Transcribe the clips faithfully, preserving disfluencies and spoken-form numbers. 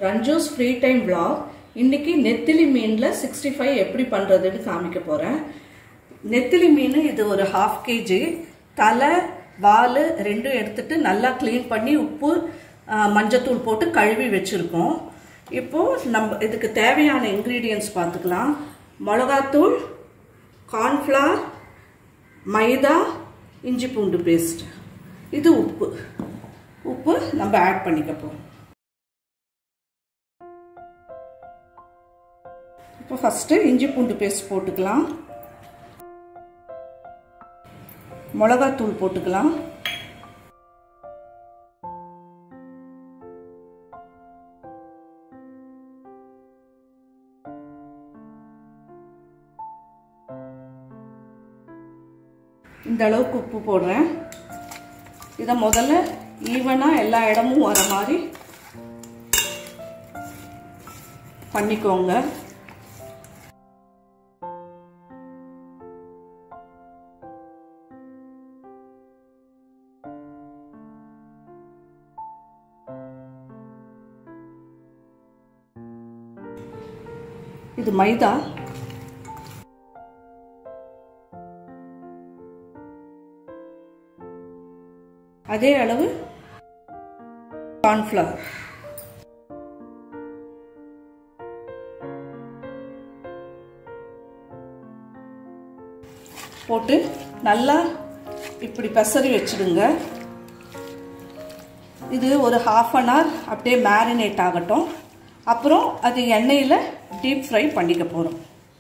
ரஞ்சுஸ் free time vlog. இன்னைக்கு நெத்திலி மீன்ல sixty-five எப்படி பண்றதுன்னு காமிக்க போறேன். நெத்திலி மீன் இது ஒரு half kg. தலை வால் ரெண்டும் எடுத்துட்டு நல்லா க்ளீன் பண்ணி உப்பு மஞ்சத்தூள் போட்டு கழுவி வச்சிருக்கோம். இப்போ நம்ம இதுக்கு தேவையான இன்கிரிடியன்ட்ஸ் பார்த்துக்கலாம். மிளகாத்தூள், கார்ன்ஃப்ளவர், மைதா, இஞ்சி பூண்டு பேஸ்ட், இது உப்பு உப்பு நம்ம ஆட் பண்ணிக்க போறோம். இப்போ ஃபர்ஸ்ட் இஞ்சி பூண்டு பேஸ்ட் போட்டுக்கலாம். மிளகாத்தூள் போட்டுக்கலாம். இந்த அளவுக்கு உப்பு போடுறேன். இதை முதல்ல ஈவனா எல்லா இடமும் வர மாதிரி பண்ணிக்கோங்க. இது மைதா, அதே அளவு கார்ன்ஃப்ளவர், போட்டு நல்லா இப்படி பெசரி வச்சிடுங்க. இது ஒரு ஹாஃப் அன் ஹவர் அப்படியே மேரினேட் ஆகட்டும். அப்புறம் அது எண்ணெயில் டீப் ஃப்ரை பண்ணிக்க போகிறோம்.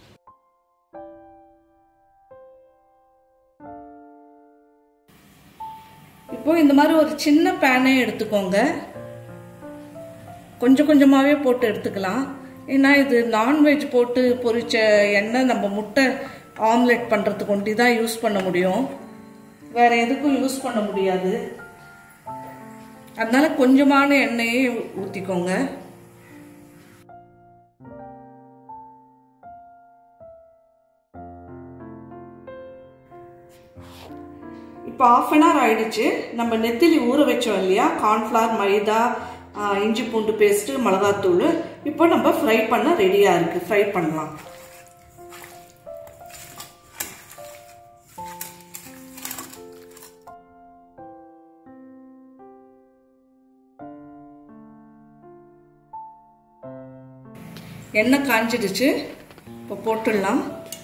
இப்போ இந்த மாதிரி ஒரு சின்ன பேனே எடுத்துக்கோங்க. கொஞ்சம் கொஞ்சமாகவே போட்டு எடுத்துக்கலாம். ஏன்னா இது நான்வெஜ் போட்டு பொரிச்ச எண்ணெய் நம்ம முட்டை ஆம்லெட் பண்ணுறதுக்கு ஒண்டி தான் யூஸ் பண்ண முடியும், வேற எதுக்கும் யூஸ் பண்ண முடியாது. அதனால கொஞ்சமான எண்ணெயை ஊற்றிக்கோங்க. இப்போ ஆஃப் அன் ஹவர் ஆயிடுச்சு. நம்ம நெத்திலி ஊற வச்சோம் இல்லையா, கார்ன்ஃப்ளவர், மைதா, இஞ்சி பூண்டு பேஸ்ட்டு, மிளகாத்தூள். இப்போ நம்ம ஃப்ரை பண்ண ரெடியாக இருக்கு. ஃப்ரை பண்ணலாம். எண்ணெய் காஞ்சிடுச்சு. இப்போ போட்டுடலாம்.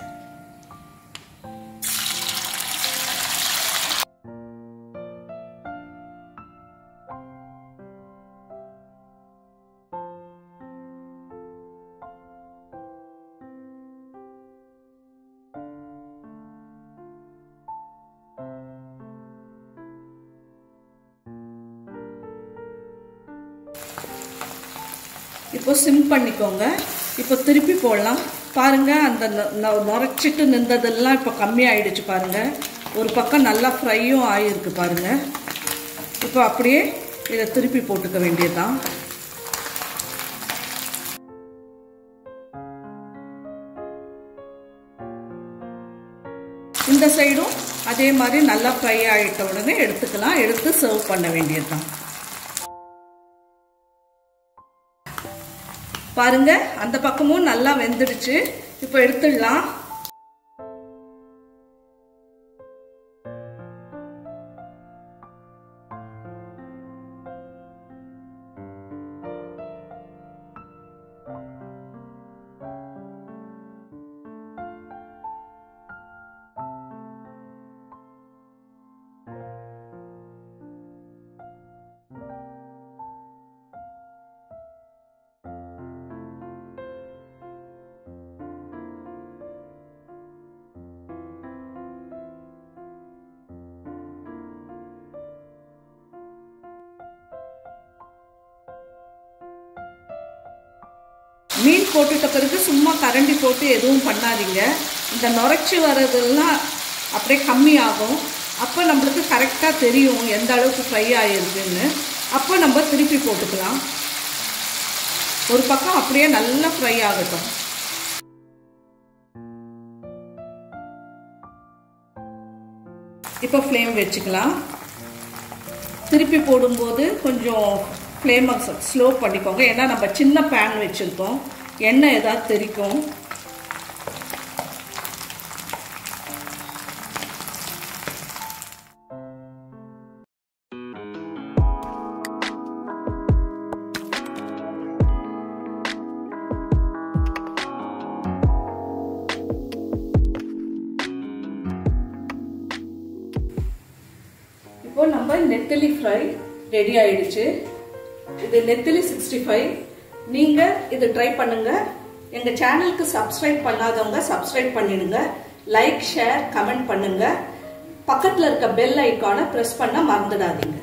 இப்போ சிம் பண்ணிக்கோங்க. இப்போ திருப்பி போடலாம். பாருங்க, அந்த நுரைச்சிட்டு நின்றதெல்லாம் இப்போ கம்மியாயிடுச்சு பாருங்க. ஒரு பக்கம் நல்லா ஃப்ரையும் ஆகிருக்கு பாருங்க. இப்போ அப்படியே இதை திருப்பி போட்டுக்க வேண்டியதுதான். இந்த சைடும் அதே மாதிரி நல்லா ஃப்ரை ஆகிட்ட உடனே எடுத்துக்கலாம். எடுத்து சர்வ் பண்ண வேண்டியதுதான். பாருங்க, அந்த பக்கமும் நல்லா வெந்துடுச்சு. இப்போ எடுத்துடலாம். மீன் போட்டுட்ட பிறகு சும்மா கரண்டி போட்டு எதுவும் பண்ணாதீங்க. இந்த நுரைச்சி வர்றதெல்லாம் அப்படியே கம்மியாகும். அப்போ நம்மளுக்கு கரெக்டாக தெரியும் எந்த அளவுக்கு ஃப்ரை ஆகிருக்குன்னு. அப்போ நம்ம திருப்பி போட்டுக்கலாம். ஒரு பக்கம் அப்படியே நல்லா ஃப்ரை ஆகட்டும். இப்போ ஃப்ளேம் வச்சுக்கலாம். திருப்பி போடும்போது கொஞ்சம் ஃப்ளேமை ஸ்லோ பண்ணிக்கோங்க. ஏன்னா நம்ம சின்ன பேன் வச்சுருக்கோம், எண்ணெய் ஏதாவது தெரிக்கும். இப்போ நம்ம நெத்திலி ஃப்ரை ரெடி ஆயிடுச்சு. இது நெத்திலி சிக்ஸ்டி ஃபைவ். நீங்க இது ட்ரை பண்ணுங்க. எங்க சேனலுக்கு சப்ஸ்கிரைப் பண்ணாதவங்க சப்ஸ்கிரைப் பண்ணிடுங்க. லைக், ஷேர், கமெண்ட் பண்ணுங்க. பக்கத்துல இருக்க பெல் ஐகானை பிரஸ் பண்ண மறந்துடாதீங்க.